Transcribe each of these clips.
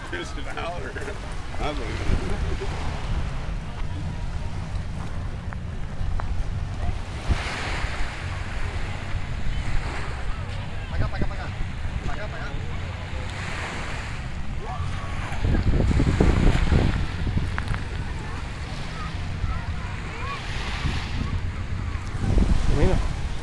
piss it out or nothing. Mira.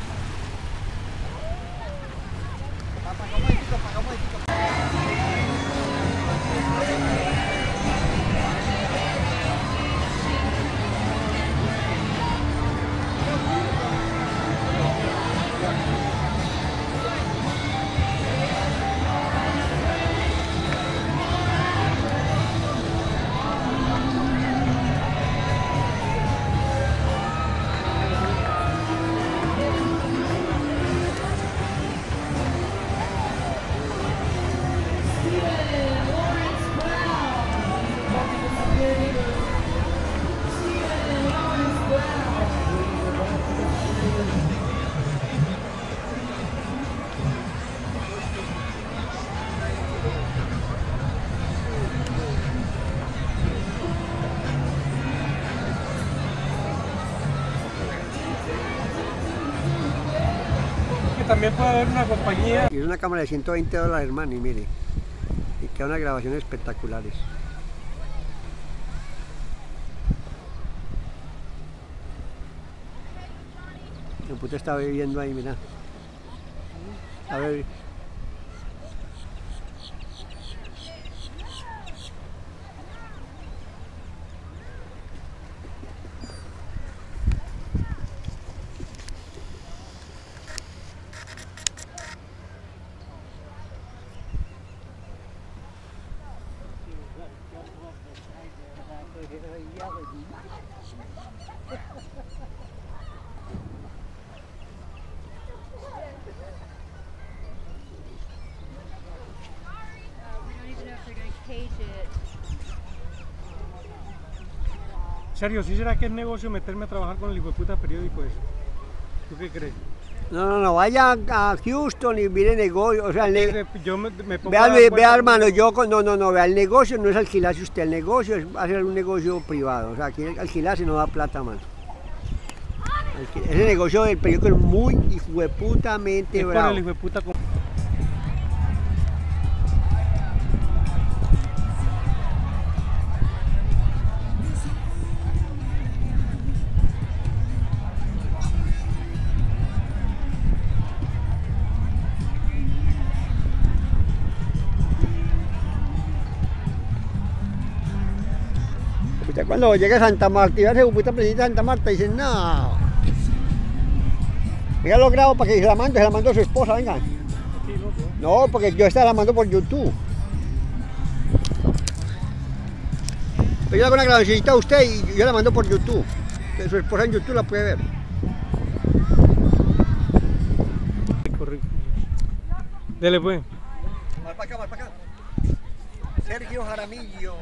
También puede haber una compañía. Y es una cámara de $120, hermano, y mire, y queda unas grabaciones espectaculares. El puto está viviendo ahí, mira. A ver. Sergio, ¿sí será que es negocio meterme a trabajar con el hijo de puta periódico ese? ¿Tú qué crees? No, vaya a Houston y mire negocio, o sea, yo me pongo vea hermano, vea, el negocio no es alquilarse usted, el negocio es hacer un negocio privado, o sea, aquí alquilarse no da plata, mano. Ese negocio del periódico es muy hijueputamente bravo. El hijueputa con... Usted cuando llega a Santa Marta y va a ser puta presidenta de Santa Marta y dicen, no. Mira lo grabo para que se la mando a su esposa, venga. No, porque yo esta la mando por YouTube. Yo le hago una grabación a usted y yo la mando por YouTube. Que su esposa en YouTube la puede ver. Dele pues. Más para acá. Sergio Jaramillo.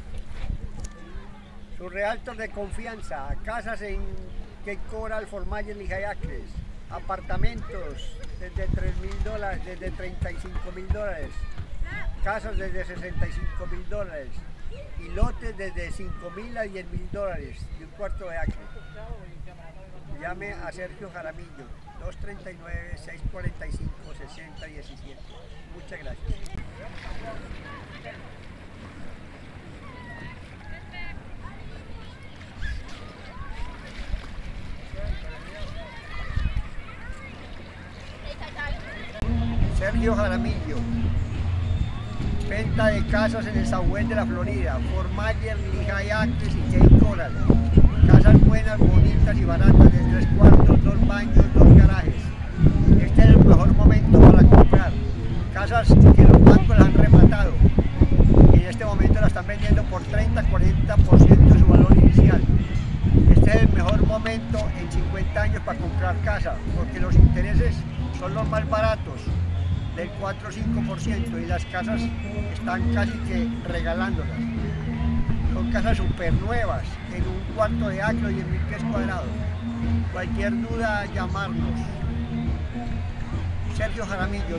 Su realtor de confianza. Casas en Cape Coral, Fort Myers, Lehigh Acres. Apartamentos desde $3.000, desde $35.000. Casas desde $65.000. Y lotes desde $5.000 a $10.000 de un cuarto de acre. Llame a Sergio Jaramillo, 239-645-6017. Muchas gracias. Sergio Jaramillo. Venta de casas en el Southwest de la Florida, Fort Myers, Lehigh Acres y Cape Coral. Casas buenas, bonitas y baratas de 3 cuartos, 2 baños, 2 garajes. Este es el mejor momento para comprar. Casas que los bancos las han rematado y en este momento las están vendiendo por 30-40% de su valor inicial. Este es el mejor momento en 50 años para comprar casa, porque los intereses son los más baratos, del 4 o 5%, y las casas están casi que regalándolas. Son casas súper nuevas, en un cuarto de acre, 10.000 pies cuadrados. Cualquier duda, llamarnos. Sergio Jaramillo,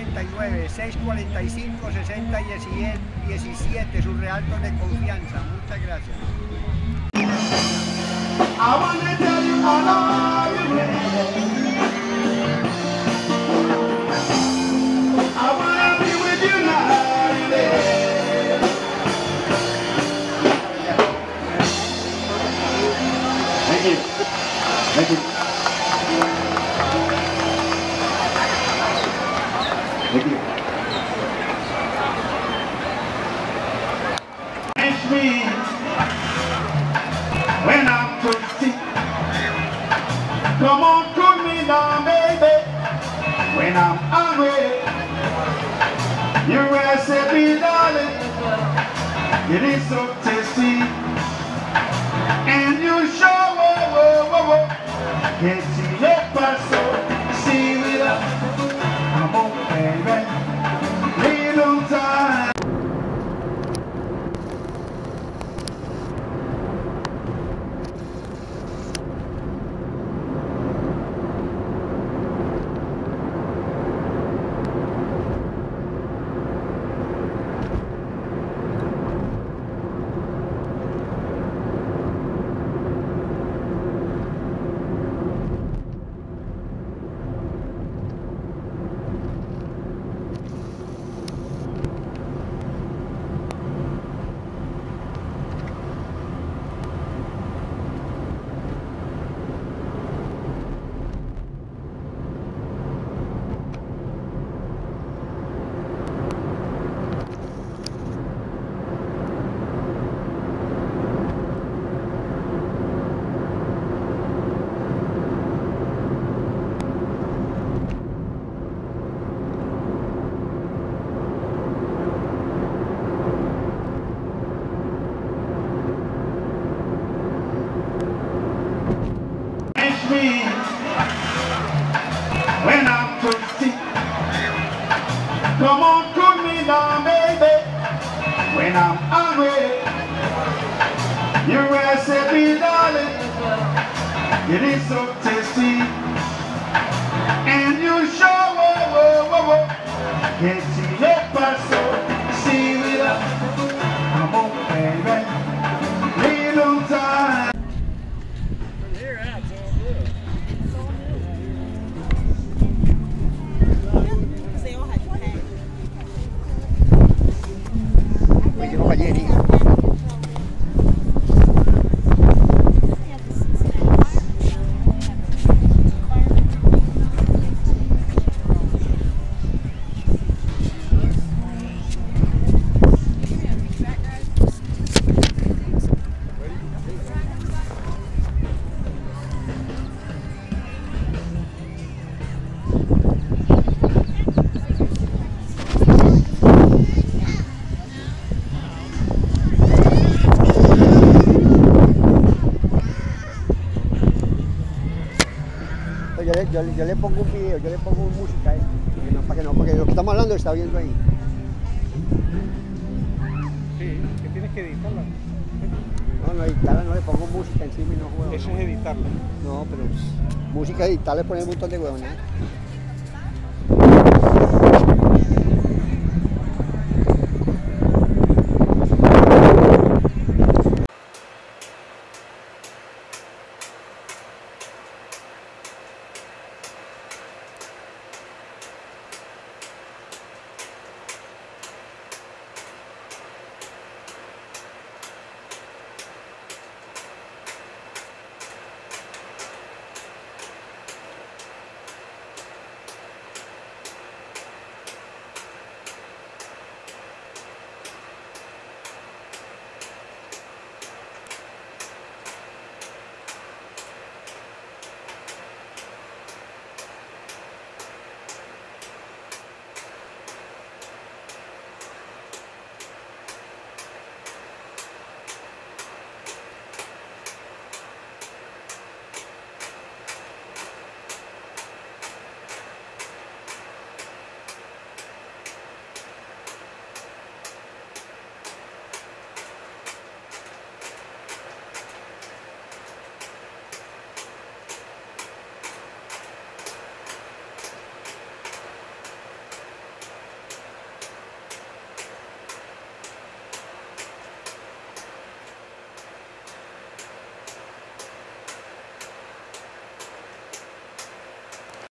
239-645-6017, sus realtos de confianza. Muchas gracias. I wanna tell you I love you. I wanna be with you night and day. Thank you. Thank you. Thank you. Catch me when I'm thirsty. Come on, cool me down, baby. When I'm hungry, you recipe, darling. It is so tasty, and you show, can't see your paso, see with us. Come on, baby, little time. When I'm thirsty, come on, cool me down, baby. When I'm hungry, you recipe, darling. It is so tasty, and you show, can't see your paso, see with us. Come on, baby, little time. Yo le pongo un video, yo le pongo música ahí, porque lo que estamos hablando está viendo ahí. Sí, que tienes que editarla. No, editarla no, le pongo música encima y no juego. Eso es editarla. No, pero música editarle pone un montón de huevones.